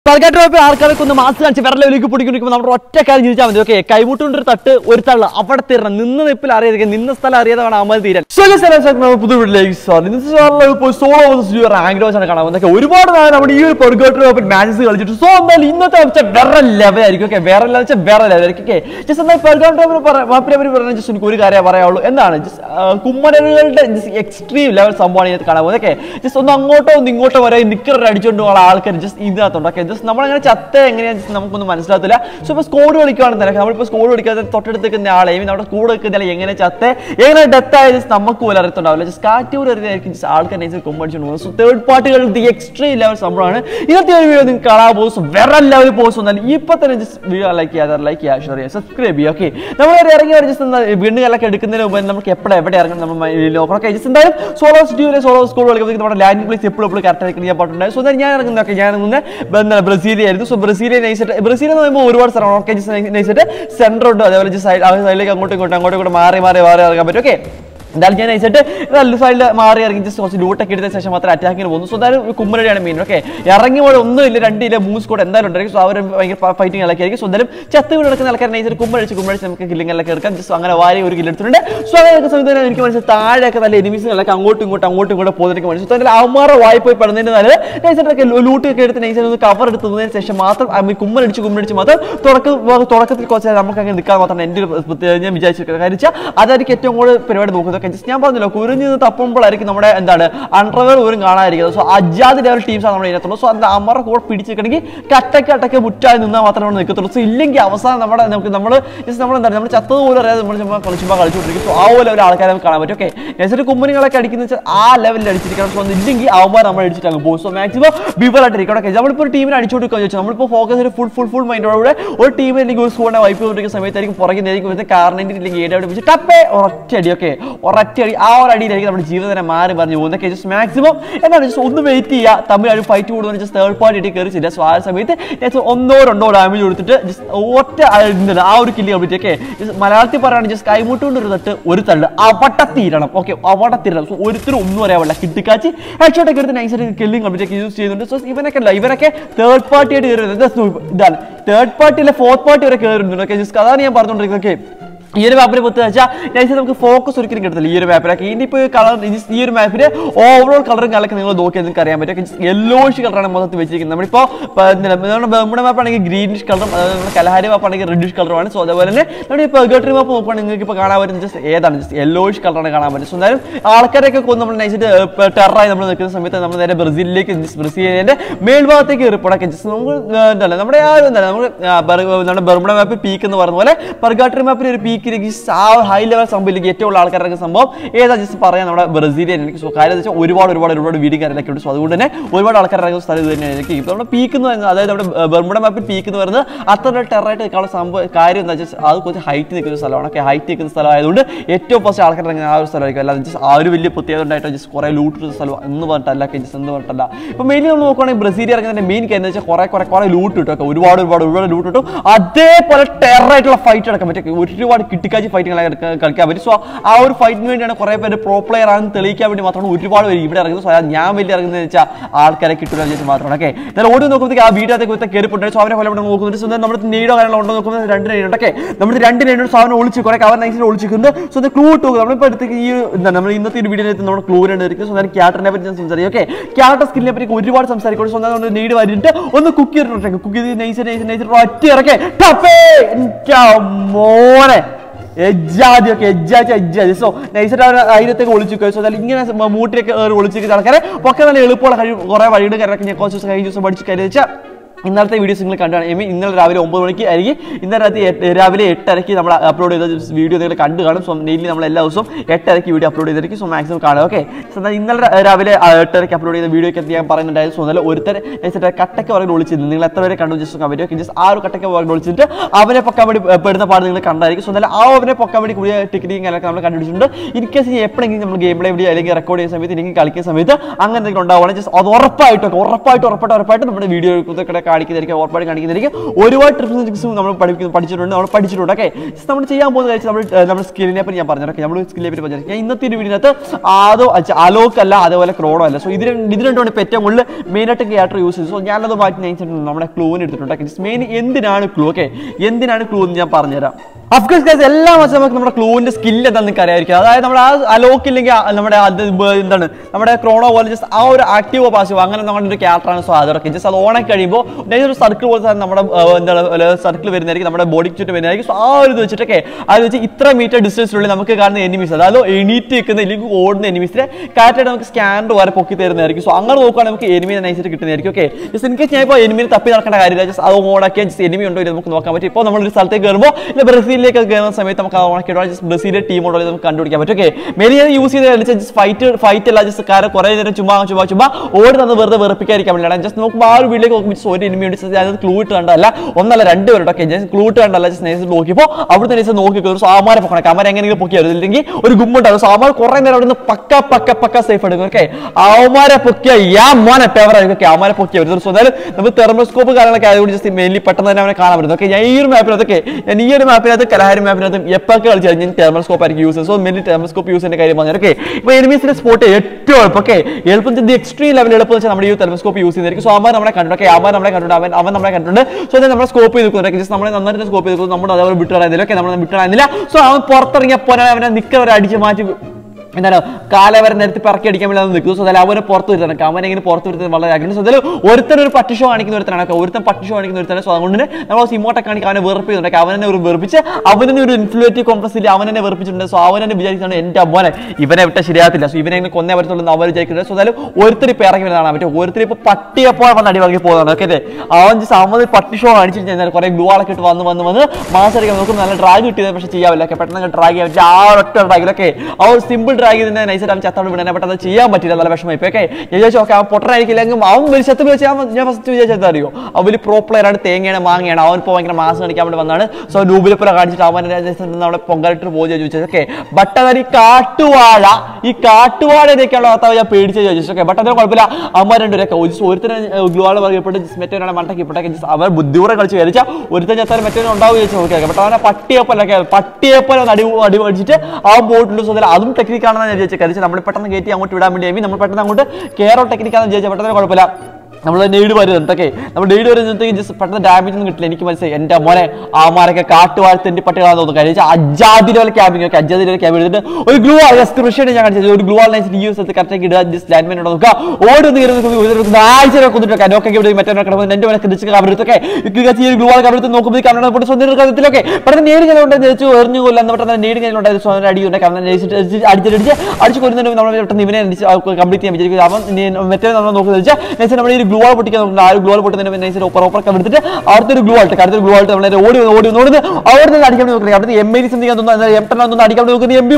Target ആൾക്കാരൊക്കെ ഒന്ന് mass കാണിച്ച് വേറെ ലെവലിലേക്ക് പൊടിക്കൊണ്ടിരിക്കുമ്പോൾ നമ്മുടെ ഒറ്റ കാര്യം ചോദിച്ചാൽ മതി. ഓക്കെ, കൈമുട്ടുകൊണ്ടൊരു തട്ട് ഒരു തള്ള അവിടെ തീരണം. നിന്ന് നിപ്പിൽ അറിയാതെ നിന്ന സ്ഥലം അറിയാതെ വേണം അമ്മ തീരാൻ. പുതിയ ഒരുപാട് നമ്മുടെ ഈ ഒരു പെർഗോട്ടറി മാച്ചസ് കളിച്ചിട്ട് സോ എന്തായാലും ഇന്നത്തെ വെച്ചാൽ വേറെ ലെവലായിരിക്കും. ഓക്കെ, വേറെ ലെവലായിരിക്കും. ഓക്കെ, ജസ്റ്റ് എന്നാൽ പെർഗോട്ടറി ജസ്റ്റ് എനിക്ക് ഒരു കാര്യം പറയാവുള്ളൂ. എന്താണ് കുമ്മനകളുടെ എക്സ്ട്രീം ലെവൽ സംഭവമാണ് ഇതിനകത്ത് കാണാൻ പോകുന്നത്. ഓക്കെ, ജസ്റ്റ് ഒന്ന് അങ്ങോട്ടോ ഒന്ന് ഇങ്ങോട്ടോ വരെ നിക്കർ അടിച്ചുകൊണ്ട് ഉള്ള ആൾക്കാർ ജസ്റ്റ് ഇതിനകത്തുണ്ട്. ഓക്കെ, നമ്മളങ്ങനെ ചത്ത എങ്ങനെയാണെന്ന് നമുക്കൊന്നും മനസ്സിലാകത്തില്ല. സോ ഇപ്പോൾ സ്കോഡ് കളിക്കുകയാണെന്ന് തന്നെ നമ്മളിപ്പോൾ സ്കോഡ് കളിക്കാതെ തൊട്ടടുത്ത് നിൽക്കുന്ന ആളെയും നമ്മുടെ കൂടെ നിൽക്കുന്ന എങ്ങനെ ചത്ത എങ്ങനെ ഡെത്ത് ആയത് നമുക്ക് പോലും അറിയത്തുണ്ടാവില്ല. ജസ്റ്റ് കാറ്റൂർ അറിയായിരിക്കും ആൾക്കാർ നൈസിൽ കൊമ്പടിച്ചുകൊണ്ട് പോകുന്നത്. സോ തേർഡ് പാർട്ടികളുടെ എക്സ്ട്രീം ലെവൽ സംഭവമാണ് ഇന്നത്തെ ഒരു വീഡിയോ. നിങ്ങൾക്ക് കാണാൻ പോകും വേറെ ലെവൽ പോസ്റ്റ് വന്നാലും ഇപ്പൊ തന്നെ ജസ്റ്റ് വീഡിയോ ലൈക്ക് ചെയ്യുക, ഷെയർ ചെയ്യുക, സബ്സ്ക്രൈബ് ചെയ്യുക. ഓക്കെ, നമ്മൾ ഇറങ്ങി ജസ്റ്റ് വീണ്ടുകളൊക്കെ എടുക്കുന്നതിന് മുമ്പ് നമുക്ക് എവിടെ ഇറങ്ങണം നമ്മൾ നോക്കണം. ഓക്കെ, ജസ്റ്റ് എന്തായാലും സോളോ സ്കൂൾ കളിക്കുമ്പോൾ നമ്മുടെ ലാൻഡിംഗ് പ്ലേസ് എപ്പോഴും കറക്റ്റ് ആയിരിക്കും ഞാൻ പറഞ്ഞിട്ടുണ്ടായി. സോ ഞാൻ ഇറങ്ങുന്നതൊക്കെ ഞാൻ ബ്രസീലിയായിരുന്നു. സോ ബ്രസീൽ എന്ന് പറയുമ്പോൾ ഒരുപാട് സ്ഥലമാണ്. ഓക്കെ, നൈസായിട്ട് സെന്റർ ഉണ്ട്, അതേപോലെ സൈഡിലേക്ക് അങ്ങോട്ടും ഇങ്ങോട്ടും മാറി ഇറങ്ങാൻ പറ്റും. ഓക്കെ, എന്തായാലും ഞാൻ നൈസായിട്ട് നല്ല സൈഡിൽ മാറി ഇറങ്ങി ജസ്റ്റ് കുറച്ച് ലൂട്ടൊക്കെ എടുത്ത ശേഷം മാത്രം അറ്റാക്കിന് പോകുന്നു. സോ എന്തായാലും കുമ്മനടിയാണ് മെയിൻ. ഓക്കെ, ഇറങ്ങിയോടെ ഒന്നുമില്ല, 2 മൂന്ന് സ്കോഡ് എന്തായാലും ഉണ്ടായിരിക്കും. സോ അവർ ഭയങ്കര ഫൈറ്റിംഗ് ആയിരിക്കും. സോ എന്തായാലും ചത്ത് വീട് നടക്കുന്ന ആൾക്കാർ നൈസായിട്ട് കുമ്മടിച്ച് നമുക്ക് കില്ലിങ്ങെല്ലാം എടുക്കാം. ജസ്റ്റ് അങ്ങനെ വാരി ഒരു കില്ല് എടുത്തിട്ടുണ്ട്. സോ അതൊക്കെ സമയത്ത് തന്നെ എനിക്ക് മനസ്സിൽ താഴെയൊക്കെ നല്ല എനിമീസുകളൊക്കെ അങ്ങോട്ടും ഇങ്ങോട്ടും പോകുന്നതിന് മനസ്സിൽ. സോ അതിൽ അവന്മാരെ വായി പോയി പെടുന്നതിന് നല്ല നൈസായിട്ടൊക്കെ ലൂട്ടൊക്കെ എടുത്ത് നൈസായിട്ട് ഒന്ന് കവർ എടുത്തതിന് ശേഷം മാത്രം കുമ്മടിച്ച് മാത്രം തുടക്കത്തിൽ കുറച്ച് നമുക്ക് അങ്ങനെ നിൽക്കാൻ മാത്രം എൻ്റെ ഞാൻ വിചാരിച്ചിരിക്കുന്നത്. കാര്യം അതായിരിക്കും ഏറ്റവും കൂടുതൽ പരിപാടി നോക്കുന്നത്. ഞാൻ പറഞ്ഞല്ലോ, കുരിഞ്ഞ് തപ്പുമ്പോഴായിരിക്കും നമ്മുടെ എന്താണ് അണ്ടർവെയർ പോലും കാണാതിരിക്കുന്നത്. സോ അജാദ് ലെവൽ ടീംസാണ് നമ്മുടെ ഇതിനകത്തുള്ളൂ. സോ അതിന്റെ അമ്മയുടെ കൂടെ പിടിച്ചിട്ടുണ്ടെങ്കിൽ കട്ടക്ക് മുറ്റായി നിന്നാൽ മാത്രമേ നമ്മൾ നിൽക്കത്തുള്ളൂ. സോ ഇല്ലെങ്കിൽ അവസാനം നമ്മൾ എന്താണ് നമ്മൾ ചത്തതുപോലെ അറിയാതെ നമ്മൾ കളിച്ചുകൊണ്ടിരിക്കും. സോ ആ ലെവൽ ആൾക്കാരെ നമുക്ക് കാണാൻ പറ്റും. ഓക്കെ, നൈസായിട്ട് കുമ്പനികളൊക്കെ അടിക്കുന്ന വെച്ചാൽ ആ ലെവലിൽ അടിച്ചിരിക്കണം. സോ ഇല്ലെങ്കിൽ അവന്മാർ നമ്മൾ അടിച്ചിട്ട് അങ്ങ് പോകും. So maximum ബിബറായിട്ടിരിക്കണം. ഓക്കെ, നമ്മളിപ്പോൾ ഒരു ടീമിനെ അടിച്ചുകൊടുക്കുക ചോദിച്ചാൽ നമ്മളിപ്പോൾ ഫോക്കസ് ഫുൾ മൈൻഡോടെ ഒരു ടീമിൽ അല്ലെങ്കിൽ ഒരു സ്കോഡിനെ വൈപ്പ് ചെയ്തിരിക്കുന്ന സമയത്തായിരിക്കും പുറകിൽ കാരണം ഇല്ലെങ്കിൽ ഏഴ് വെച്ച് ടപ്പേ ഒരൊറ്റടി. ഓക്കെ, ഒരൊറ്റടി ആ ഒരു അടിയിലായിരിക്കും നമ്മുടെ ജീവിതം മാറി പറഞ്ഞു പോകുന്നത്. ജസ്റ്റ് മാക്സിമം എന്താണ് ജസ്റ്റ് ഒന്ന് വെയിറ്റ് ചെയ്യുക. തമ്മിൽ ഫൈറ്റ് കൂടുന്ന ജസ്റ്റ് തേർഡ് പാർട്ടി ആയിട്ട് കയറിച്ചില്ല. സോ ആ സമയത്ത് ഒന്നോ രണ്ടോ ഡാമേജ് കൊടുത്തിട്ട് ജസ്റ്റ് ഒറ്റ ആ ഒരു കില്ല് കംപ്ലീറ്റ്. ഓക്കെ, മലയാളത്തിൽ പറയുകയാണെങ്കിൽ ജസ്റ്റ് കൈമുട്ടുകൊണ്ട് ഒരു തട്ട് ഒരു തള്ളു അവിടെ തീരണം. ഓക്കെ, അവിടെ തീരണം. സോ ഒരുത്തരും ഒന്നും അറിയാൻ പാടില്ല. കിട്ടിക്കാച്ച് ഹെഡ്ഷോട്ടൊക്കെ എടുത്ത് നൈസായിട്ട് കില്ലിംഗ് കംപ്ലീറ്റ് യൂസ് ചെയ്യുന്നുണ്ട്. സോ ഇവനൊക്കെ തേർഡ് പാർട്ടി ആയിട്ട് കയറുന്നത്. ഇതാണ് തേർഡ് പാർട്ടി അല്ലെ ഫോർത്ത് പാർട്ടി വരെ കയറുന്നുണ്ട്. ഓക്കെ, ജസ്റ്റ് അതാണ് ഞാൻ പറഞ്ഞുകൊണ്ടിരിക്കുന്നത്. ഓക്കെ, ഈ ഒരു മാപ്പിനെ പൊത്ത് വെച്ചാൽ നൈസായിട്ട് നമുക്ക് ഫോക്കസ് ഒരിക്കലും കിട്ടത്തില്ല ഈ ഒരു മാപ്പിനൊക്കെ. ഇനിയിപ്പോൾ കളർ ഈ ഒരു മാപ്പിന്റെ ഓവറോൾ കളറും കളൊക്കെ നിങ്ങൾ നോക്കിയാൽ നിങ്ങൾക്ക് അറിയാൻ പറ്റും. യെല്ലോയിഷ് കളറാണ് മൊത്തത്തിൽ വെച്ചിരിക്കുന്നത്. നമ്മളിപ്പോൾ നമ്മുടെ മാപ്പാണെങ്കിൽ ഗ്രീനിഷ് കളറും നമ്മുടെ കലഹാരി മാപ്പാണെങ്കിൽ റെഡിഷ് കളറുമാണ്. സോ അതേപോലെ തന്നെ നമ്മുടെ ഇപ്പോൾ ഗട്ടറി മാപ്പ് നോക്കുകയാണെങ്കിൽ നിങ്ങൾക്ക് ഇപ്പോൾ കാണാൻ പറ്റും ജസ്റ്റ് ഏതാണ് ജസ്റ്റ് യെല്ലോയിഷ് കളറാണ് കാണാൻ പറ്റും. സോ എന്തായാലും ആൾക്കാരൊക്കെ കൊന്ന് നമ്മൾ നൈസായിട്ട് ടെററായി നമ്മൾ നിൽക്കുന്ന സമയത്ത് നമ്മൾ നേരെ ബ്രസീലിന്റെ മേൽഭാഗത്തേക്ക് റിപ്പോർട്ടൊക്കെ ജസ്റ്റ് നമുക്ക് എന്താണ് നമ്മുടെ നമ്മുടെ ബർമുഡ മാപ്പ് പീക്ക് എന്ന് പറഞ്ഞ പോലെ പെർഗാട്ടറി മാപ്പിൽ ഒരു പീക്ക് ആ ഹൈ ലെവൽ സംഭവം ഏറ്റവും ആൾക്കാരുടെ സംഭവം ഏതാ ജസ്റ്റ് പറയാം നമ്മുടെ ബ്രസീലിയൻ. എനിക്ക് സോ കാര്യം വെച്ചാൽ ഒരുപാട് വീഡിയോ കാര്യങ്ങളൊക്കെ ഉണ്ട്. സോ അതുകൊണ്ട് തന്നെ ഒരുപാട് ആൾക്കാരുടെ സ്ഥലം ഇത് തന്നെയായിരിക്കും. ഇപ്പോൾ നമ്മുടെ പീക്ക് എന്ന് പറയുന്നത് അതായത് നമ്മുടെ ബർമുഡ മാപ്പിൽ പീക്ക് എന്ന് പറയുന്നത് അത്ര ടെററായിട്ട് നിൽക്കാനുള്ള സംഭവം കാര്യം എന്താ വെച്ചാൽ അത് കുറച്ച് ഹൈറ്റ് നിൽക്കുന്ന സ്ഥലമാണ്. ഓക്കെ, ഹൈറ്റ് നിൽക്കുന്ന സ്ഥലമായതുകൊണ്ട് ഏറ്റവും ഫസ്റ്റ് ആൾക്കാരുടെ ആ ഒരു സ്ഥലമായിരിക്കും. അല്ലാതെ ജസ്റ്റ് ആ ഒരു വലിയ പ്രത്യേകത ഉണ്ടായിട്ട് ജസ്റ്റ് കുറേ ലൂട്ട് സ്ഥലം എന്ന് പറഞ്ഞിട്ടല്ല. ജസ്റ്റ് എന്ന് പറഞ്ഞിട്ടല്ല. ഇപ്പോൾ മെയിൻലി നമ്മൾ നോക്കുകയാണെങ്കിൽ ബ്രസീൽ ഇറങ്ങുന്നതിന്റെ മെയിൻ കാര്യം എന്ന് വെച്ചാൽ കുറേ ലൂട്ട് കിട്ടും. ഒക്കെ ഒരുപാട് ലൂട്ട് കിട്ടും. അതേപോലെ ടെററായിട്ടുള്ള ഫൈറ്റ് നടക്കാൻ പറ്റും. ഒരുപാട് കിട്ടിക്കാച്ചി ഫൈറ്റിംഗ് കളിക്കാൻ പറ്റും. സോ ആ ഒരു ഫൈറ്റിന് വേണ്ടിയാണ് കുറേ പേര് പ്രോ പ്ലെയർ ആണെന്ന് തെളിയിക്കാൻ വേണ്ടി മാത്രമാണ് ഒരുപാട് പേര് ഇവിടെ ഇറങ്ങുന്നത്. സോ ഞാൻ വലിയ ഇറങ്ങുന്നത് വെച്ചാൽ ആൾക്കാരെ കിട്ടുന്ന വെച്ചാൽ മാത്രമാണ്. ഓക്കെ, എന്നാൽ ഓടി നോക്കുമ്പോഴത്തേക്ക് ആ വീഡിയോത്തേക്ക് കയറിപ്പോയിട്ട് സോ അവനെ പോലെ നോക്കുന്നുണ്ട്. സോ നമ്മുടെ നീടോ കാര്യങ്ങളോ ഉണ്ടോ നോക്കുന്നത് 2 നൈനുണ്ട്. ഓക്കെ, നമ്മുടെ 2 നൈനുണ്ട്. സോ അവനെ ഒളിച്ച് കുറേ കവർ നൈസിൽ ഒളിച്ചിട്ടുണ്ട്. സോ അത് ക്ലൂ ഇട്ട് നമ്മളിപ്പോൾ അടുത്തേക്ക് ഈ എന്താണ് നമ്മൾ ഇന്നത്തെ ഒരു വീഡിയോയിൽ നമ്മുടെ ക്ലൂ ഉണ്ടായിരിക്കും. സോ ഞാൻ ക്യാരക്ടറിനെ പറ്റി ഞാൻ സംസാരിക്കും. ഓക്കെ, ക്യാരക്ടർ സ്കില്ലിനെ പറ്റി ഒരുപാട് സംസാരിക്കും. സോ നമ്മൾ നീട് വരിയിട്ട് ഒന്ന് കുക്ക് ചെയ്തിട്ടുണ്ട്. കുക്ക് ചെയ്ത് നൈസ് ഒറ്റ ഇറക്കെ മോനെ എജ്ജാതി. ഓക്കെ, എജ്ജാതി. സോ നൈസായിട്ട് അവർ അതിനകത്തേക്ക് ഒളിച്ചു. സോ അതായത് ഇങ്ങനെ മൂട്ടിലേക്ക് ഒളിച്ചിരിക്കുന്ന ആൾക്കാരെ ഒക്കെ നല്ല എളുപ്പമുള്ള കുറേ വഴിയുടെ കാര്യമൊക്കെ ഞാൻ കുറച്ച് കഴിഞ്ഞ ദിവസം പഠിച്ച് കാര്യം വെച്ചാൽ ഇന്നലത്തെ വീഡിയോസ് നിങ്ങൾ കണ്ടാണ്. ഇന്നലെ രാവിലെ 9 മണിക്ക് ആയിരിക്കും ഇന്നലെ രാവിലെ 8:30 നമ്മൾ അപ്ലോഡ് ചെയ്ത വീഡിയോ നിങ്ങൾ കണ്ടു കാണും. സോ ഡെയിലി നമ്മൾ എല്ലാ ദിവസവും 8:30 വീഡിയോ അപ്ലോഡ് ചെയ്തിരിക്കും. സോ മാക്സിമം കാണുക. ഓക്കെ, സോ ഇന്നലെ രാവിലെ 8:30 അപ്ലോഡ് ചെയ്ത വീഡിയോയ്ക്ക് ഞാൻ പറയുന്നുണ്ടായിരുന്നു. സോ എന്നാലും ഒരുത്തർ കട്ടയ്ക്ക് പുറകിൽ ഒളിച്ചിരുന്നു. നിങ്ങൾ എത്ര പേരെ കണ്ടു ജസ്റ്റ് കമന്റ്. ഓക്കെ, ജസ്റ്റ് ആ ഒരു കട്ടയ്ക്ക് പുറകിൽ ഒളിച്ചിട്ട് അവനെ പൊക്കാൻ വേണ്ടി പെടുന്ന പാട് നിങ്ങൾ കണ്ടായിരിക്കും. സോ എന്നാലും ആ അവനെ പൊക്കാൻ വേണ്ടി കൂടിയ ടിക്കറ്റിംഗ് കാര്യമൊക്കെ നമ്മൾ കണ്ടുപിടിച്ചിട്ടുണ്ട്. ഇൻ കേസ് എപ്പോഴെങ്കിലും നമ്മൾ ഗെയിം പ്ലേ വീഡിയോ അല്ലെങ്കിൽ റെക്കോർഡ് ചെയ്യുന്ന സമയത്ത് എനിക്ക് കളിക്കുന്ന സമയത്ത് അങ്ങനെ എന്തെങ്കിലും ഉണ്ടാവുകയാണ് ജസ്റ്റ് അത് ഉറപ്പായിട്ട് നമ്മുടെ വീഡിയോ കാണിക്കുന്നതായിരിക്കും, ഉറപ്പായിട്ട് കാണിക്കുന്നതായിരിക്കും. ഒരുപാട് ട്രിക്സും നമ്മൾ പഠിച്ചിട്ടുണ്ട്. ഓക്കെ, നമ്മൾ ചെയ്യാൻ പോകുന്ന കാര്യം നമ്മുടെ സ്കില്ലിനെ പറ്റി ഞാൻ പറഞ്ഞു. ഓക്കെ, നമ്മൾ സ്കില്ലിനെ പറ്റി പറഞ്ഞു. ഞാൻ ഇന്നത്തെ ഒരു വീഡിയോനകത്ത് അലോക്ക് അല്ല, അതേപോലെ ക്രോണോ അല്ല. സോ ഇത് രണ്ടുമാണ് ഇപ്പോൾ ഏറ്റവും കൂടുതൽ മെയിനായിട്ട് ക്യാരക്ടർ യൂസ് ചെയ്തത്. സോ ഞാനത് മാറ്റി നയിച്ചിട്ടുണ്ട്, നമ്മുടെ ക്ലൂവിന് എടുത്തിട്ടുണ്ട്. മെയിൻ എന്തിനാണ് ക്ലൂ, ഓക്കെ, എന്തിനാണ് ക്ലൂ എന്ന് ഞാൻ പറഞ്ഞുതരാം. അഫ്കോഴ്സ് ഗൈസ്, എല്ലാ മാസം നമുക്ക് നമ്മുടെ ക്ലൂവിന്റെ സ്കില്ല് എന്താണെന്ന് നിങ്ങൾക്ക് അറിയായിരിക്കും. അതായത് നമ്മുടെ ആ അലോക്ക് ഇല്ലെങ്കിൽ നമ്മുടെ അത് എന്താണ് നമ്മുടെ ക്രോണോ പോലെ ജസ്റ്റ് ആ ഒരു ആക്റ്റീവോ പാസീവോ അങ്ങനെ നമ്മുടെ ഒരു ക്യാരക്ടറാണ്. സോ അതൊക്കെ ജസ്റ്റ് അത് ഓണാക്കി കഴിയുമ്പോൾ ഒരു സർക്കിൾ പോലെ നമ്മുടെ എന്താണ് സർക്കിൾ വരുന്നതായിരിക്കും, നമ്മുടെ ബോഡി ചുറ്റും വരുന്നതായിരിക്കും. സോ ആ ഒരു ഇത് വെച്ചിട്ടൊക്കെ അത് വെച്ച് ഇത്ര മീറ്റർ ഡിസ്റ്റൻസിനുള്ളിൽ നമുക്ക് കാണുന്ന എനിമീസ്, അതായത് എണീറ്റ് നിൽക്കുന്ന അല്ലെങ്കിൽ ഓടുന്ന എനിമീസിനെ കറക്റ്റായിട്ട് നമുക്ക് സ്കാനർ വരെ പൊക്കി തരുന്നതായിരിക്കും. സോ അങ്ങനെ നോക്കുകയാണെങ്കിൽ നമുക്ക് എനിമീനെ നൈസായിട്ട് കിട്ടുന്നതായിരിക്കും. ഓക്കെ, ജസ്റ്റ് എനിക്ക് ഞാൻ ഇപ്പോൾ എനിമീനെ തപ്പി നടക്കേണ്ട കാര്യമില്ല, ജസ്റ്റ് അത് ഓണാക്കിയാൽ ജസ്റ്റ് എനിമി ഉണ്ടോ ഇത് നമുക്ക് നോക്കാൻ പറ്റും. ഇപ്പോൾ നമ്മളൊരു സ്ഥലത്തേക്ക് കയറുമ്പോൾ ഇല്ല ബ്രസീലിലേക്ക് കയറുന്ന സമയത്ത് നമുക്ക് ഓണാക്കിയിട്ട് ജസ്റ്റ് ബ്രസീലിലെ ടീമോട് നമുക്ക് കണ്ടുപിടിക്കാൻ പറ്റും. ഓക്കെ, മെയിൻ യൂസ് ചെയ്ത് ഫൈറ്റ് അല്ല, ജസ്റ്റ് കാരണം കുറേ നേരം ചുമ്മാ ഓടി തന്ന് വെറുതെ വെറുപ്പിക്കാതിരിക്കാൻ വേണ്ടിയാണ്. ജസ്റ്റ് നോക്കുമ്പോൾ ആ ഒരു വീട്ടിലേക്ക് നോക്കുമ്പോൾ ഒരു എനിമി ഉണ്ട്, അത് ക്ലൂ ഇട്ട് കണ്ടല്ല, ഒന്നല്ല രണ്ടുപേരുടെ. ഓക്കെ, ജസ്റ്റ് ക്ലൂ ഇട്ട് കണ്ടല്ല, ജസ്റ്റ് നേരെ നോക്കിയപ്പോൾ അവിടുത്തെ നേരെ നോക്കിക്കോ സാമാരെ പൊക്കണം, അമാരെ എങ്ങനെയെങ്കിലും പൊക്കിയാൽ ഇല്ലെങ്കിൽ ഒരു ഗുമ്മുണ്ടാവും. സോ അമാർ കുറേ നേരം അവിടെ നിന്ന് പക്ക സേഫ് എടുക്കും. ഓക്കെ, അവന്മാരെ പൊക്കിയ മോനെ ഫേവറായിരിക്കും. ഓക്കെ, അവന്മാരെ പൊക്കിയ വരും. സോ എന്തായാലും നമുക്ക് തെർമോസ്കോപ്പ് കാര്യങ്ങളൊക്കെ ആയതുകൊണ്ട് ജസ്റ്റ് മെയിൻലി പെട്ടെന്ന് തന്നെ അവനെ കാണാൻ പറ്റും. ഓക്കെ, ഞാൻ ഈ ഒരു മാപ്പിനകത്ത് കലഹാരി മാപ്പിനകത്ത് എപ്പൊക്കെ കളിച്ചാൽ ഞാൻ തെർമോസ്കോപ്പ് ആയിരിക്കും use. So mainly thermoscope use ചെയ്യുന്ന കാര്യം പറഞ്ഞു. ഓക്കെ, ഇപ്പോൾ എനിമീസിന്റെ സ്പോട്ട് ഏറ്റവും എളുപ്പം. ഓക്കെ, എളുപ്പം എക്സ്ട്രീം ലെവൽ എളുപ്പം വെച്ചാൽ നമ്മുടെ ഈ തെർമോസ്കോപ്പ് യൂസ് ചെയ്യുന്നതായിരിക്കും. സോ അവൻ നമ്മളെ കണ്ടു. ഓക്കെ, അവൻ നമ്മളെ കണ്ടിട്ടുണ്ട്. സോ നമ്മളെ സ്കോപ്പ് ചെയ്ത് നിൽക്കുന്നത് ജസ്റ്റ് നമ്മളെ നന്നായിട്ട് സ്കോപ്പ് ചെയ്ത് നമ്മൾ അതേപോലെ വിട്ടുകളയുന്നില്ല. ഓക്കെ, നമ്മൾ വിട്ടുകളയുന്നില്ല. സോ അവൻ പുറത്തിറങ്ങിയപ്പോൾ അവനെ നിൽക്കവരെ അടിച്ച് മാറ്റി എന്താണ് കാലവരെ നേരത്തെ പറക്കി അടിക്കാൻ വേണ്ടി നിൽക്കുന്നു. സോ അതായത് അവനെ പുറത്ത് വരുത്തണം, അവനെ ഇങ്ങനെ പുറത്ത് വരുത്തുന്നത് വളരെ ആഗ്രഹം. സോ അതായത് ഒരുത്തൻ ഒരു പട്ടി ഷോ കാണിക്കുന്ന ഒരുത്തനാണ്. ഒരുത്തൻ പട്ടി ഷോ കാണിക്കുന്ന ഒരുത്തന്നെ. സോ അതുകൊണ്ട് തന്നെ നമ്മൾ സിമോട്ടെ കാണിക്കാൻ അവനെ വെറുപ്പിക്കുന്നുണ്ട്. അവനെ ഒരു വെറുപ്പിച്ച് അവനെ ഒരു ഇൻഫ്ലുവേറ്റീവ് കോംപ്ലക്സ് ഇല്ല, അവനെ വെറുപ്പിച്ചിട്ടുണ്ട്. സോ അവനെ വിചാരിച്ചാണ് എൻ്റെ അമ്മോനെ ഇവനെ വിട്ട ശരിയാകത്തില്ല, സോ ഇവനെ ഇങ്ങനെ കൊന്നേ പറ്റത്തുള്ളൂ അവർ വിചാരിക്കുന്നത്. സോ അതായത് ഒരുത്തർ ഇപ്പോൾ ഇറങ്ങി വരുന്നതാണ് പറ്റും. ഒരുത്തർ ഇപ്പോൾ പട്ടിയെപ്പോൾ വന്ന് അടിവാക്കി പോകുന്നതാണ്. ഓക്കെ, അവൻ അവന് പട്ടി ഷോ കാണിച്ചിട്ട് കഴിഞ്ഞാൽ കുറേ ഗ്ലൂളൊക്കെ ഇട്ട് വന്ന് മാസടിക്കാൻ നോക്കും. നല്ല ഡ്രാഗ് കിട്ടിയത് പക്ഷേ ചെയ്യാവില്ല. ഒക്കെ പെട്ടെന്ന് ഡ്രാഗ് ചെയ്യാൻ പറ്റില്ല. ആ ഒറ്റ ഡ്രാഗിലൊക്കെ ആ ഒരു സിമ്പിൾ ഡ്രാഗ് ചെയ്തതിന്റെ നൈസായിട്ട് ചത്തോട് വിടാൻ പെട്ടെന്ന് ചെയ്യാൻ പറ്റില്ല. നല്ല വിഷമമായി. ഓക്കെ, ഞാൻ ചോദിച്ചു ഓക്കെ അവൻ പൊട്ടനായിരിക്കില്ലെങ്കിൽ അവൻ വലിയ ശത്രു വെച്ചാൽ ഞാൻ ഫസ്റ്റ് വിചാരിച്ചത് അറിയോ, അവൻ വലിയ പ്രോ പ്ലെയറാണ്, തേങ്ങയാണ് മാങ്ങയാണ്, അവൻ ഇപ്പോൾ ഭയങ്കര മാസം കാണിക്കാൻ വേണ്ടി വന്നാണ്. സോ നൂബിലെപ്പുറ കാണിച്ചിട്ട് അവൻ നമ്മുടെ പൊങ്കാലിട്ട് പോയി ചോദിച്ചത്. ഓക്കെ, ബട്ട് അതായത് ഈ കാട്ടുവാഴയൊക്കെയുള്ള ഭർത്താവ് ഞാൻ പേടിച്ച് ചോദിച്ചു. ഓക്കെ, ബട്ട് അതിന് കുഴപ്പമില്ല. അമ്മ രണ്ടുപേരൊക്കെ ഒരുത്തനെ ഗ്ലൂവാള് പറയപ്പെട്ട് മറ്റൊരാളെ മണ്ടക്കി ഇപ്പോഴൊക്കെ അവർ ബുദ്ധിപൂർവ്വം കളിച്ച് കരിച്ചാൽ ഒരുത്തൻ ചത്താലും മറ്റൊരു ഉണ്ടാവും ചോദിച്ചു. ഓക്കെ, ബട്ട് അവനെ പട്ടിയെപ്പോലെ അടി പഠിച്ചിട്ട് അവൻ പോയിട്ടുണ്ട്. സോ അതും ടെക്നിക്കാണെന്ന് ഞാൻ വിചാരിച്ചത്. കരിച്ച് നമ്മൾ പെട്ടെന്ന് കയറ്റി അങ്ങോട്ട് വിടാൻ വേണ്ടി നമ്മൾ പെട്ടെന്ന് അങ്ങോട്ട് കെയറോ ടെക്നിക്കാണെന്ന് വിചാരിച്ചാൽ പെട്ടെന്ന് കുഴപ്പമില്ല. നമ്മൾ നെയ്ഡ് വരുന്നുണ്ട്. ഓക്കെ, നമ്മൾ നെയ്ഡ് വരുന്നതിന് ജസ്റ്റ് പെട്ടെന്ന് ഡാമേജ് ഒന്നും കിട്ടില്ല. എനിക്ക് മനസ്സിലായി എൻ്റെ മോനെ ആമാരൊക്കെ കാട്ടുവാഴത്തിൻ്റെ പട്ടികളാന്ന് തോന്നുന്നു. കാര്യം അജാതി ലെവൽ ക്യാബിങ്. ഒക്കെ അജാതി ലെവൽ ക്യാബ് എടുത്തിട്ട് ഒരു ഗ്ലൂ സ്ക്രിപ്ഷന് ഞാൻ കാണിച്ചത്. ഒരു ഗ്ലൂ ആയിട്ട് ഈ സ്ഥലത്ത് കറക്റ്റാക്കി ഇടുക. ജസ്റ്റ് ലാൻഡ് മൈൻ നോക്കുക, ഓടി ആഴ്ച കൊണ്ടിട്ട് നോക്കി ഇവിടെ മറ്റേ എൻ്റെ പോലെ ക്രിച്ച് കവരെടുത്തൊക്കെ ഈ ഗ്ലൂ ആൾ കവരെടുത്ത് നോക്കുമ്പോൾ കവരുടെ സ്വന്തം കഥത്തിലൊക്കെ പെട്ടെന്ന് നേടി കഴിഞ്ഞുകൊണ്ട് ജയിച്ചു എറിഞ്ഞു കൊല്ലാൻ പെട്ടെന്ന് നേടി കഴിഞ്ഞുണ്ടായത്. സ്വന്തം അടിയുണ്ട് അടിച്ച് കൊല്ലുന്നുണ്ട്. നമ്മൾ പെട്ടെന്ന് ഇവനെ കംപ്ലീറ്റ് ചെയ്യാൻ വിചാരിക്കും. അവൻ മറ്റേ നമ്മൾ നോക്കുന്നത് നമ്മൾ ഈ ഗ്ലൂ വാൾ പൊട്ടിക്കാൻ നോക്കുന്നത്. ആ ഒരു ഗ്ലൂ വാൾ പൊട്ടുന്നതിന് ഓപ്പറൊക്കെ എടുത്തിട്ട് അവിടുത്തെ ഗ്ലൂ ആൾട്ട് അടുത്തൊരു ഗ്ലൂ ആൾട്ട് നമ്മളെ ഓടി അവിടെ നിന്ന് അടിക്കാൻ നോക്കുന്നത്. അവിടുത്തെ M80 സംതിങ് തോന്നുന്നു M10 ഒന്നും അടിക്കാൻ നോക്കുന്നത്. MP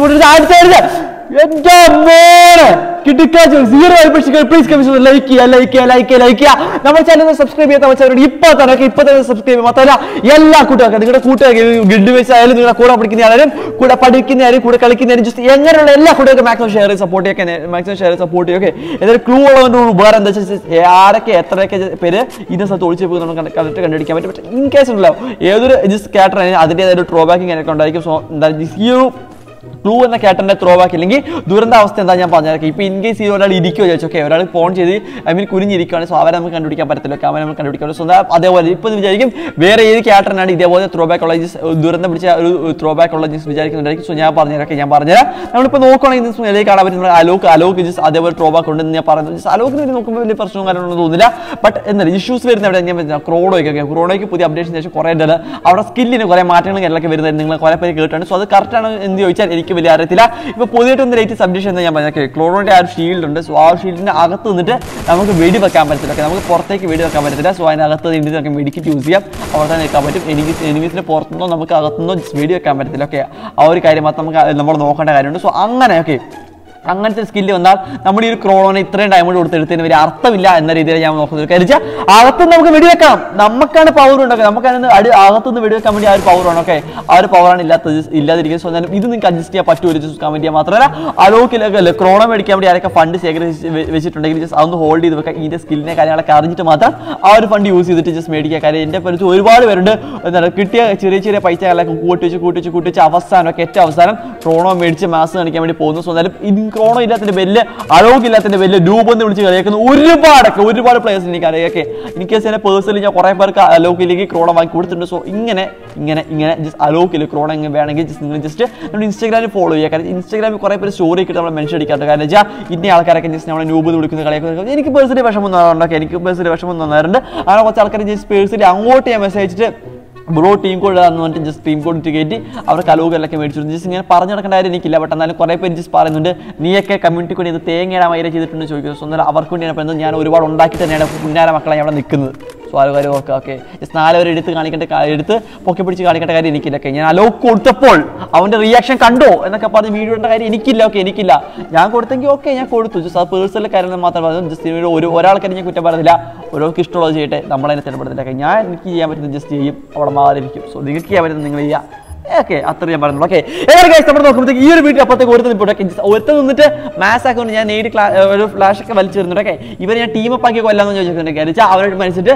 എന്റെ മോനെ കിട്ടിക്കാച്ചു 0 പ്ലീസ് കമ്മിഷൻ ലൈക്ക് ചെയ്യുക. നമ്മുടെ ചാനൽ സബ്സ്ക്രൈബ് ചെയ്യാത്ത വെച്ചവരോട് ഇപ്പൊ തന്നെ സബ്സ്ക്രൈബ് ചെയ്യും. മാത്രമല്ല എല്ലാ കൂട്ടുകാർക്കും നിങ്ങളുടെ കൂട്ടുകാർക്ക് ഗിഡ് വെച്ച് ആയാലും നിങ്ങളുടെ കൂടെ പഠിക്കുന്ന ആരും കൂടെ പഠിക്കുന്നവരും കൂടെ കളിക്കുന്നവരും ജസ്റ്റ് എങ്ങനെയുള്ള എല്ലാ കൂട്ടുകാർക്കും മാക്സിമം ഷെയർ സപ്പോർട്ട് ചെയ്യും. ഓക്കെ, ഏതായാലും ക്ലൂ ഉള്ളതുകൊണ്ട് വേറെ എന്താ വെച്ചാൽ ആരൊക്കെ എത്രയൊക്കെ പേര് ഇതിന്റെ സ്ഥലത്ത് ഒളിച്ചു പോയി നമുക്ക് കറക്റ്റ് കണ്ടുപിടിക്കാൻ പറ്റും. പക്ഷേ ഇൻ കേസ് ഉണ്ടല്ലോ ഏതൊരു ജസ്റ്റ് ക്യാരക്ടർ അതിൻ്റെതായ ഒരു ഡ്രോബാക്കിംഗ് ഒക്കെ ഉണ്ടായിരിക്കും. സോ എന്താ ഈ ഒരു ക്ലൂ എന്ന ക്യാരക്ടറിന്റെ ത്രോ ബാക്ക് ഇല്ലെങ്കിൽ ദുരന്ത അവസ്ഥ എന്താ ഞാൻ പറഞ്ഞേക്കാം. ഇപ്പൊ ഇൻ കേസ് ഒരാൾ ഇരിക്കുകയോ ചോദിച്ചു. ഓക്കെ, ഒരാൾ ഫോൺ ചെയ്ത് കുനിഞ്ഞിരിക്കുകയാണ്. സോ അവരെ നമുക്ക് കണ്ടുപിടിക്കാൻ പറ്റത്തില്ല. അവരെ നമുക്ക് കണ്ടുപിടിക്കാൻ പറ്റും. സോ അതേപോലെ ഇപ്പൊ വിചാരിക്കും വേറെ ഏത് ക്യാരക്ടറിനാണ് ഇതേപോലെ ത്രോ ബാക്ക് ഉള്ള ദുരന്തം പിടിച്ച ഒരു ത്രോ ബാക്ക് ഉള്ള വിചാരിക്കുന്നുണ്ടായിരിക്കും. സോ ഞാൻ പറഞ്ഞുതരാം. നമ്മളിപ്പോൾ നോക്കുകയാണെങ്കിൽ നിലയിൽ കാണാൻ പറ്റും അലോക്ക് അതേപോലെ ത്രോ ബാക്ക് ഉണ്ടെന്ന് ഞാൻ പറയുന്നത്. അലോക്കിന് നോക്കുമ്പോൾ വലിയ പ്രശ്നവും കാര്യങ്ങളൊന്നും തോന്നില്ല. ബട്ട് എന്നാലും ഇഷ്യൂസ് വരുന്ന എവിടെ ഞാൻ പറ്റുന്ന ക്രോണോയ്ക്ക് പുതിയ അപ്ഡേഷന് ശേഷം കുറേ ഉണ്ട്. അവിടെ സ്കില്ലിന് കുറേ മാറ്റങ്ങളും കാര്യങ്ങളൊക്കെ വരുന്നത് നിങ്ങൾ കുറേ പേര് കേട്ടാണ്. സോ അത് കറക്റ്റാണ് എന്ന് ചോദിച്ചാൽ എനിക്ക് വലിയ അറിയത്തില്ല. ഇപ്പോൾ പുതിയതായിട്ടൊന്ന് ലേറ്റസ്റ്റ് അപ്ഡേഷൻ എന്ന് ഞാൻ പറഞ്ഞത് ക്ലോറോന്റെ ആ ഒരു ഷീൽഡ് ഉണ്ട്. സോ ആ ഷീൽഡിന്റെ അകത്ത് നിന്നിട്ട് നമുക്ക് വെടി വെക്കാൻ പറ്റത്തില്ല. നമുക്ക് പുറത്തേക്ക് വെടി വെക്കാൻ പറ്റത്തില്ല. സോ അതിനകത്ത് നിന്ന് നമുക്ക് മെഡിക്കറ്റ് യൂസ് ചെയ്യാം. അവിടെ തന്നെ വെക്കാൻ പറ്റും. എനിമീസിന്റെ പുറത്തുനിന്നോ നമുക്ക് അകത്തുനിന്നോ വെടി വെക്കാൻ പറ്റത്തില്ല. ഓക്കെ, ആ ഒരു കാര്യം മാത്രം നമ്മൾ നോക്കേണ്ട കാര്യമുണ്ട്. സോ അങ്ങനെ ഓക്കെ അങ്ങനത്തെ സ്കില്ല് വന്നാൽ നമ്മുടെ ഈ ഒരു ക്രോണോനെ ഇത്രയും ഡയമണ്ട് കൊടുത്ത് എടുത്തതിന് വലിയ അർത്ഥമില്ല എന്ന രീതിയിൽ ഞാൻ നോക്കുന്നത്. കരിച്ചാൽ അകത്തുനിന്ന് നമുക്ക് വെടിവെക്കാം, നമുക്കാണ് പവർ ഉണ്ടാക്കുക, നമുക്കാണ് അകത്തുനിന്ന് വെടിവെക്കാൻ വേണ്ടി ആ ഒരു പവറാണ്. ഓക്കെ, ആ ഒരു പവറാണ് ഇല്ലാതിരിക്കുന്നത്. സോ എന്നാലും ഇത് നിങ്ങൾക്ക് അഡ്ജസ്റ്റ് ചെയ്യാൻ പറ്റുമോ കമന്റ് ചെയ്യാൻ. മാത്രമല്ല അലോക്കിലൊക്കെ ക്രോണോ മേടിക്കാൻ വേണ്ടി ആരൊക്കെ ഫണ്ട് ശേഖരിച്ച് വെച്ചിട്ടുണ്ടെങ്കിൽ ജസ്റ്റ് അതൊന്ന് ഹോൾഡ് ചെയ്ത് വെക്കാം. ഇതിന്റെ സ്കില്ലിനെ കാര്യങ്ങളൊക്കെ അറിഞ്ഞിട്ട് മാത്രം ആ ഒരു ഫണ്ട് യൂസ് ചെയ്തിട്ട് ജസ്റ്റ് മേടിക്കുക. കാര്യം എൻ്റെ പരിചയം ഒരുപാട് പേരുണ്ട് എന്താണ് കിട്ടിയ ചെറിയ ചെറിയ പൈസകളൊക്കെ കൂട്ടിച്ച് അവസാനം ഏറ്റവും അവസാനം ക്രോണോ മേടിച്ച് മാസ് കാണിക്കാൻ വേണ്ടി പോകുന്നു. സോ എന്നാലും ക്രോണോ ഇല്ലാത്തതിന്റെ വലിയ അലോകില്ലാത്തതിന്റെ വലിയ രൂപം വിളിച്ച് കളിയാക്കുന്ന ഒരുപാട് പ്ലേയേഴ്സ് എനിക്ക് അറിയാക്കെ. എനിക്ക് പേഴ്സണലി ഞാൻ കുറെ പേർക്ക് അലോക്കിലേക്ക് ക്രോണോ വാങ്ങി കൊടുത്തിട്ടുണ്ട്. സോ ഇങ്ങനെ ജസ്റ്റ് അലോക്കില്ല ക്രോണോ എങ്ങനെ വേണമെങ്കിൽ നിങ്ങൾ ജസ്റ്റ് നമ്മുടെ ഇൻസ്റ്റാഗ്രാമിൽ ഫോളോ ചെയ്യുക. കാരണം ഇൻസ്റ്റാഗ്രാമിൽ കുറെ പേര് സ്റ്റോറി ഒക്കെ നമ്മൾ മെൻഷൻ അടിക്കാറുണ്ട്. കാരണം വെച്ചാൽ ഇന്ന ആൾക്കാരൊക്കെ ജസ്റ്റ് നമ്മളെ രൂപം വിളിക്കുന്ന കളിയാക്കുന്നത് എനിക്ക് പേഴ്സണലി വിഷമം തോന്നാറുണ്ട്. അങ്ങനെ കുറച്ച് ആൾക്കാർ ജസ്റ്റ് പേഴ്സണലി അങ്ങോട്ട് ഞാൻ മെസ്സേജ് അയച്ചിട്ട് ബ്രോ ടീം കോഡ് എന്ന് പറഞ്ഞിട്ട് ജസ്റ്റ് ടീം കോഡ് ഇട്ട് കയറ്റി അവർക്ക് അലോകെല്ലൊക്കെ മേടിച്ചു. ജസ്റ്റ് ഇങ്ങനെ പറഞ്ഞു നടക്കേണ്ട കാര്യം എനിക്കില്ല. ബട്ട് എന്നാലും കുറേ പേര് ജസ്റ്റ് പറയുന്നുണ്ട് നീയൊക്കെ കമ്മ്യൂണിറ്റി കൊണ്ട് ഇത് തേങ്ങയുടെ മൈര ചെയ്തിട്ടുണ്ട് ചോദിക്കുന്നത്. സോ എന്നാലും അവർക്ക് വേണ്ടിയാണ് പറയുന്നത്. ഞാൻ ഒരുപാട് ഉണ്ടാക്കി തന്നെയാണ് പുന്നാര മക്കളെ അവിടെ നിൽക്കുന്നത്. സോ ആ കാര്യം ഓക്കെ ജസ്റ്റ് 4 പേര് എടുത്ത് പൊക്കി പിടിച്ച് കാണിക്കേണ്ട കാര്യം എനിക്കില്ല. ഓക്കെ, ഞാൻ അലോക്ക് കൊടുത്തപ്പോൾ അവൻ്റെ റിയാക്ഷൻ കണ്ടോ എന്നൊക്കെ പറഞ്ഞ് വീഡിയോ ഇടേണ്ട കാര്യം എനിക്കില്ല. ഓക്കെ, എനിക്കില്ല. ഞാൻ കൊടുത്തെങ്കിൽ ഓക്കെ ഞാൻ കൊടുത്തു. ജസ്റ്റ് അത് പേഴ്സണൽ കാര്യങ്ങൾ മാത്രം പറഞ്ഞു. ജസ്റ്റ് ഒരാൾക്കാരും ഞാൻ കുറ്റം പറയുന്നില്ല. ഓരോർക്ക് ഇഷ്ടമുള്ളത് ചെയ്യട്ടെ, നമ്മളതിനെ തിരഞ്ഞെടുത്തില്ല. എനിക്ക് ചെയ്യാൻ പറ്റുന്നത് ജസ്റ്റ് ചെയ്യും, അവിടെ മാറിയിരിക്കും. സോ നിങ്ങൾക്ക് ചെയ്യാൻ പറ്റുന്നത് നിങ്ങൾ ചെയ്യുക. ഓക്കെ, അത്ര ഞാൻ പറഞ്ഞു. ഓക്കെ, നമ്മൾ നോക്കുമ്പോഴത്തേക്ക് ഈ ഒരു വീട്ടിൽ അപ്പുറത്തേക്ക് ഒരുത്ത നിന്നിട്ട് മാത്സ് അക്കൗണ്ട് ഞാൻ ഒരു ഫ്ലാഷ് ഒക്കെ വലിച്ചിരുന്നുണ്ട്. ഓക്കെ, ഇവർ ഞാൻ ടീമപ്പ് ആക്കി കൊല്ലാന്ന് ചോദിച്ചിട്ടുണ്ട്. അവരോട് മനസ്സിട്ട്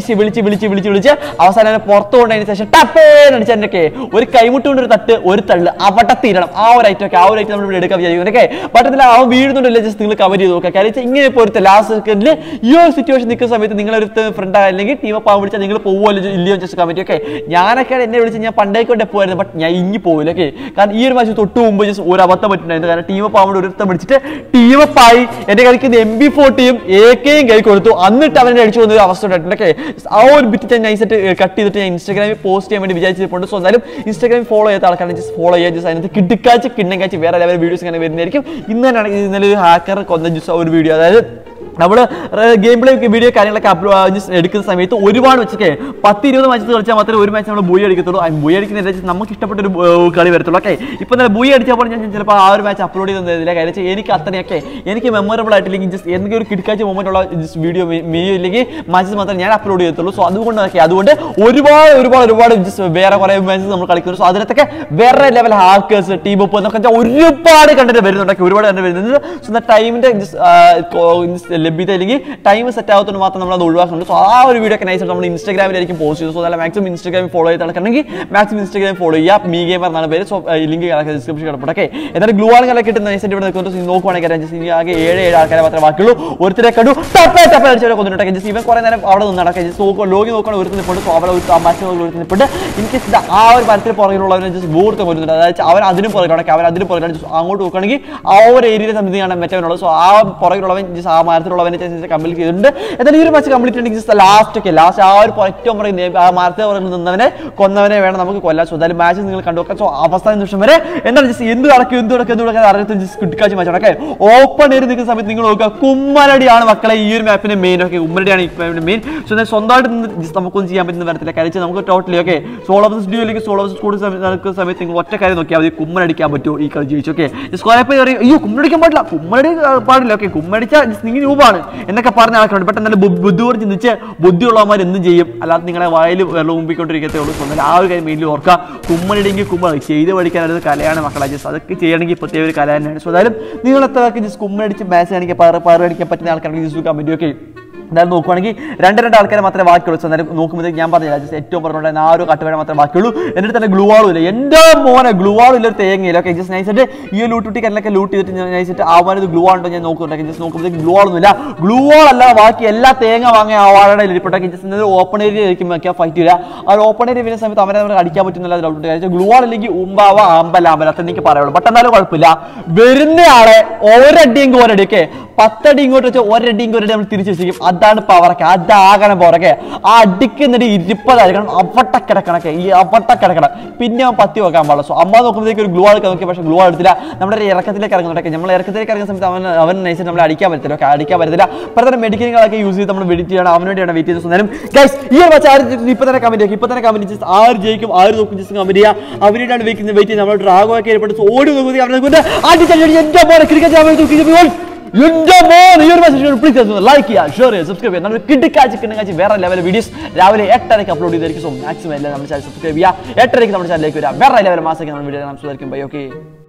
വിളിച്ച് അവസാനം പുറത്തു കൊണ്ടതിന് ശേഷം ടപ്പേനടിച്ചൊക്കെ ഒരു കൈമുട്ട് കൊണ്ട് ഒരു തട്ട് ഒരു തള്ളു അവിടെ തീരണം. ആ ഒരു ഐറ്റം നമ്മൾ ഇവിടെ എടുക്കാൻ വിചാരിക്കുന്നത്. ഓക്കെ, പറ്റത്തില്ല, അവൻ വീഴുന്നുണ്ടല്ലേ ജസ്റ്റ് നിങ്ങൾ കവർ ചെയ്ത് നോക്കുക. കാര്യം ഇങ്ങനെ പോരത്തെ ലാസ്റ്റ് സെക്കൻഡിൽ ഈ ഒരു സിറ്റുവേഷൻ നിൽക്കുന്ന സമയത്ത് നിങ്ങളൊരു ഫ്രണ്ട് അല്ലെങ്കിൽ ടീമപ്പ് ആവാൻ വിളിച്ചാൽ നിങ്ങൾ പോകുമല്ലോ ഇല്ലയോ ജസ്റ്റ് കമന്റ്. ഓക്കെ, ഞാനൊക്കെ എന്നെ വിളിച്ച് ഞാൻ പണ്ടേക്കൊണ്ട് എപ്പോഴും ബട്ട് ഞാൻ ഇങ്ങി പോയില്ല. ഓക്കെ, കാരണം ഈ ഒരു മാച്ച് തൊട്ട് മുമ്പ് ജസ്റ്റ് ഒരു അബദ്ധം പറ്റുന്നുണ്ടായിരുന്നു. കാരണം ടീമപ്പ് ആവുമ്പോൾ ഒരുത്തം പിടിച്ചിട്ട് ടീമപ്പായി എന്റെ കളിക്കുന്ന MB40യും AK കൈ കൊടുത്തു. എന്നിട്ട് അവനെ അടിച്ചു പോകുന്ന ഒരു അവസ്ഥ ഉണ്ടായിട്ടുണ്ട്. ഓക്കെ, ആ ഒരു ബിറ്റ് ഞാൻ നൈസായിട്ട് കട്ട് ചെയ്തിട്ട് ഞാൻ ഇൻസ്റ്റാഗ്രാമിൽ പോസ്റ്റ് ചെയ്യാൻ വേണ്ടി വിചാരിച്ചിട്ടുണ്ട്. സോ എന്നാലും ഇൻസ്റ്റാഗ്രാമിൽ ഫോളോ ചെയ്യാത്ത ആൾക്കാരെ ജസ്റ്റ് ഫോളോ ചെയ്യുക. ജസ്റ്റ് അതിനകത്ത് കിടക്കാച്ച് വേറെ ലെവൽ വീഡിയോസ് ഇങ്ങനെ വരുന്നതായിരിക്കും. ഇന്നലെ ഒരു ഹാക്കർ കൊന്ന ജസ്റ്റ് ഒരു വീഡിയോ, അതായത് നമ്മൾ ഗെയിം പ്ലേ വീഡിയോ കാര്യങ്ങളൊക്കെ എടുക്കുന്ന സമയത്ത് ഒരുപാട് വെച്ചൊക്കെ 10-20 മാച്ചസ് കളിച്ചാൽ മാത്രമേ ഒരു മാച്ച് നമ്മൾ ബൂയി അടിക്കത്തുള്ളൂ. ബൂയി അടിക്കുന്ന നമുക്ക് ഇഷ്ടപ്പെട്ടൊരു കളി വരത്തുള്ളൂ. ഓക്കെ, ഇപ്പം തന്നെ ബൂയി അടിച്ചപ്പോൾ ഞാൻ ചിലപ്പോൾ ആ ഒരു മാച്ച് അപ്ലോഡ് ചെയ്തതില്ല. കാര്യം എനിക്ക് അത്രയൊക്കെ എനിക്ക് മെമ്മറബിൾ ആയിട്ടില്ലെങ്കിൽ ജസ്റ്റ് എന്തെങ്കിലും ഒരു കിടക്കാച്ച മൊമെന്റ് ഉള്ള ജസ്റ്റ് വീഡിയോ ഇല്ലെങ്കിൽ മാച്ചസ് മാത്രമേ ഞാൻ അപ്ലോഡ് ചെയ്യത്തുള്ളൂ. സോ അതുകൊണ്ട് ഒരുപാട് ജസ്റ്റ് വേറെ കുറേ മാച്ചസ് നമ്മൾ കളിക്കുന്നു. സോ അതിനകത്തൊക്കെ വേറെ ലെവൽ ഹാക്കേഴ്സ് ടീം ഒപ്പ് എന്നൊക്കെ ഒരുപാട് കണ്ടിട്ട് വരുന്നുണ്ട്. ഒരുപാട് കണ്ടിട്ട് വരുന്നത്. സോ ടൈമിന്റെ ലഭ്യത അല്ലെങ്കിൽ ടൈം സെറ്റ് ആകത്തോണ്ട് മാത്രം നമ്മൾ അത് ഒഴിവാക്കുന്നുണ്ട്. സോ ആ ഒരു വീഡിയോ ഒക്കെ നൈസായിട്ട് നമ്മൾ ഇൻസ്റ്റാഗ്രാമിലായിരിക്കും പോസ്റ്റ് ചെയ്തു. സോ അല്ല മാക്സിമം ഇൻസ്റ്റാഗ്രാമിൽ ഫോളോ ചെയ്ത് നടക്കണമെങ്കിൽ മാക്സിമം ഇൻസ്റ്റാഗ്രാമിൽ ഫോളോ ചെയ്യുക. മീ ഗെയിമർ എന്നാണ് പേര്. സോ ലിങ്ക് ഡിസ്ക്രിപ്ഷൻ കിടപ്പുണ്ട്. ഓക്കെ, എന്നാലും ഗ്ലൂ ആളുകളൊക്കെ കിട്ടുന്ന നൈസായിട്ട് ഇവിടെ നിൽക്കുന്നത് നോക്കുവാണെങ്കിൽ ജസ്റ്റ് ആകെ 7 ആൾക്കാരെ മാത്രമേ ബാക്കിയുള്ളൂ. ഒരുത്തരെ കണ്ടു ടപ്പേ അടിച്ചവരെ കൊന്നിട്ടൊക്കെ ജസ്റ്റ് ഇവൻ കുറേ നേരം അവിടെ നിന്ന് നടക്കുക. ജസ്റ്റ് ലോഗി നോക്കുകയാണ് ഒരുത്ത് നിൽപ്പുണ്ട്. സോ അവിടെ ഒരു മാച്ച് നിൽപ്പുണ്ട്. എനിക്ക് ആ ഒരു മരത്തിന് പുറകിലുള്ളവരെ ജസ്റ്റ് ഗോർത്ത് കൊല്ലുന്നുണ്ട്. അതായത് അവർ അതിനും പുറകിലാണ്. അങ്ങോട്ട് നോക്കുകയാണെങ്കിൽ ആ ഒരു ഏരിയയിലെ സംബന്ധിച്ചാണ് മറ്റവനുള്ളത്. സോ ആ പുറകിലുള്ളവൻ ജസ്റ്റ് ആ മരത്തിലുള്ളവനെ കംപ്ലീറ്റ് ചെയ്തിട്ടുണ്ട്. എന്നാൽ ഈ ഒരു മാച്ച് കംപ്ലീറ്റ് ഉണ്ടെങ്കിൽ ലാസ്റ്റ് ആ ഒരു ഏറ്റവും പറയുന്നത് ആ മരത്തെ പുറകിൽ നിന്നവനെ കൊന്നവനെ വേണം നമുക്ക് കൊല്ലാൻ. സോ എന്തായാലും മാച്ച് നിങ്ങൾ കണ്ടുവെക്കാം. സോ അവസാന നിമിഷം വരെ എന്താണ് ജസ്റ്റ് എന്ത് നടക്കും അറിയാത്ത ജസ്റ്റ് കിടക്കാച്ച് മാച്ചാണ്. ഓക്കെ, ഓപ്പൺ ഏരി നിൽക്കുന്ന സമയത്ത് നിങ്ങൾ നോക്കുക കുമ്മരടിയാണ് മക്കളെ ഈ ഒരു മാപ്പിന്റെ മെയിൻ. ഓക്കെ, കുമ്മരടിയാണ് ഈ മാപ്പിന്റെ മെയിൻ. സോ എന്നാൽ സ്വന്തമായിട്ട് ജസ്റ്റ് നമുക്കൊന്നും ചെയ്യാൻ പറ്റുന്ന വരത്തില്ല. കാര്യം നമുക്ക് ടോട്ടലി ഓക്കെ സോളോ ഡ്യൂ അല്ലെങ്കിൽ സോളോ നടക്കുന്ന സമയത്ത് നിങ്ങൾ ഒറ്റ കാര്യം നോക്കിയാൽ മതി, കുമ്മരടിക്കാൻ പറ്റുമോ ഈ കളി ജയിച്ചു. ഓക്കെ, കുറെ പേര് പറയും അയ്യോ കുമ്മരടിക്കാൻ പാടില്ല. ഓക്കെ, കുമ്മരടിച്ചാൽ നിങ്ങൾ രൂപമാണ് എന്നൊക്കെ പറഞ്ഞ ആൾക്കാരുണ്ട്. ബട്ട് എന്നാലും ബുദ്ധിയോട് ചിന്തിച്ച് ബുദ്ധിയുള്ളവന്മാർ എന്തും ചെയ്യും, അല്ലാതെ നിങ്ങളെ വായിൽ വെള്ളം മുമ്പിക്കൊണ്ടിരിക്കത്തേ ഉള്ളൂ. സോ ആ ഒരു കാര്യം മെയിൻലി ഓർക്കുക. കുമ്മരടിയെങ്കിൽ ചെയ്ത് പഠിക്കാനൊരു കലയാണ് മക്കളെ. ജസ്റ്റ് അതൊക്കെ ചെയ്യണമെങ്കിൽ പ്രത്യേക ഒരു കല തന്നെയാണ്. സോ എന്തായാലും നിങ്ങൾ എത്ര ജസ്റ്റ് കുമ്മരടിച്ച് മാച്ച് കാണിക്കാൻ പാറടിക്കാൻ പറ്റുന്ന ആൾക്കാർക്ക് ജസ്റ്റ് കമന്റ് ഒക്കെ എന്തായാലും നോക്കുവാണെങ്കിൽ 2 ആൾക്കാരെ മാത്രമേ ബാക്കിയുള്ളൂ. എന്നാലും നോക്കുമ്പോഴത്തേക്ക് ഞാൻ പറഞ്ഞില്ല ജസ്റ്റ് ഏറ്റവും പറഞ്ഞുകൊണ്ട് ആ ഒരു കട്ടുവേന മാത്രമേ ബാക്കിയുള്ളൂ. എന്നിട്ട് തന്നെ ഗ്ലൂവാളും ഇല്ല. എൻ്റെ മോനെ ഗ്ലൂവാളും ഇല്ല, ഒരു തേങ്ങയില്ല. ഓക്കെ, ജസ്റ്റ് നൈസായിട്ട് ഈ ലൂട്ടി കല്ലൊക്കെ ലൂട്ട് ചെയ്തിട്ട് നൈസായിട്ട് ആവാനത് ഗ്ലൂ ആണോ ഞാൻ നോക്കുന്നുണ്ടെങ്കിൽ ജസ്റ്റ് നോക്കുമ്പോഴത്തേക്ക് ഗ്ലൂവാളൊന്നും ഇല്ല. ഗ്ലൂവാളല്ല ബാക്കി എല്ലാ തേങ്ങ വാങ്ങിയ ആവാളുടെ ഇരിപ്പട്ടൊക്കെ ജസ്റ്റ് ഓപ്പൺ ഏരിയ ആയിരിക്കും ഫൈറ്റ് ഇല്ല. ആ ഓപ്പൺ ഏരിയ വരുന്ന സമയത്ത് അവരെ നമുക്ക് അടിക്കാൻ പറ്റുന്നില്ല. ഡൗട്ട് കാര്യം ഗ്ലൂവാൾ അല്ലെങ്കിൽ അമ്പല അത്ര എനിക്ക് പറയുള്ളൂ. ബട്ട് എന്നാലും കുഴപ്പമില്ല. വരുന്ന ആളെ ഒരടിയെങ്കിൽ ഒരടി. ഓക്കെ, 10 അടി ഇങ്ങോട്ട് വെച്ചാൽ ഒരടി ഇങ്ങോട്ട് നമ്മൾ തിരിച്ചു വെച്ചിരിക്കും. അതാണ് പവറൊക്കെ, അതാകണം പവറൊക്കെ. ആ അടിക്കുന്നിട്ട് ഇരിപ്പതായിരിക്കണം, അവട്ട കിടക്കണൊക്കെ, ഈ അവട്ട കിടക്കണം. പിന്നെ അവൻ പത്തി വെക്കാൻ പാടില്ല. സോ അമ്മ നോക്കുമ്പോഴത്തേക്ക് ഒരു ഗ്ലൂ ആൾക്ക് നോക്കി, പക്ഷേ ഗ്ലൂ എടുത്തില്ല. നമ്മുടെ ഇറക്കത്തിലേക്ക് ഇറങ്ങുന്നുണ്ടൊക്കെ, നമ്മൾ ഇറക്കത്തിലേക്ക് ഇറങ്ങുന്ന സമയത്ത് അവൻ നൈസായിട്ട് നമ്മളെ അടിക്കാൻ പറ്റത്തില്ല. അടിക്കാൻ പറ്റത്തില്ല. പലതരം മെഡിക്കലുകളൊക്കെ യൂസ് ചെയ്ത് നമ്മൾ വെയിറ്റ് ചെയ്യണം. അവന് വേണ്ടിയാണ് വെയിറ്റ് ചെയ്ത് നേരം. ഗൈസ് ഈ ഒരു മാച്ച് ഇപ്പൊ തന്നെ കമന്റ് ചെയ്യുക, ഇപ്പൊ തന്നെ കമന്റ് ചെയ്ത് 6 ജയിക്കും 6 നോക്കും ജസ്റ്റ് കമന്റ് ചെയ്യുക. അവനായിട്ടാണ് വെയിറ്റ് ചെയ്യുന്നത്. നമ്മൾ ഡ്രാഗോയൊക്കെ ഏർപ്പെട്ട് ഓടി നോക്കി അവനെ എന്റെ പോലെ ക്രിക്കറ്റ് എന്റെ മോൻ ഈ ഒരു മെസ്സേജ് പ്ലീസ് ലൈക്ക് ചെയ്യുക, ഷെയർ ചെയ്യുക, സബ്സ്ക്രൈബ് ചെയ്യുക. നമ്മൾ കിടക്കാച്ച് വേറെ ലെവൽ വീഡിയോസ് രാവിലെ 8:30 അപ്ലോഡ് ചെയ്തായിരിക്കും. സോ മാക്സിമം എല്ലാം നമ്മുടെ ചാനൽ സബ്സ്ക്രൈബ് ചെയ്യുക. 8:30 നമ്മുടെ ചാനലിലേക്ക് വരിക. വേറെ ലെവൽ മാസമൊക്കെ നമ്മൾ വീഡിയോ സംസാരിക്കും. ബൈ. ഓക്കെ.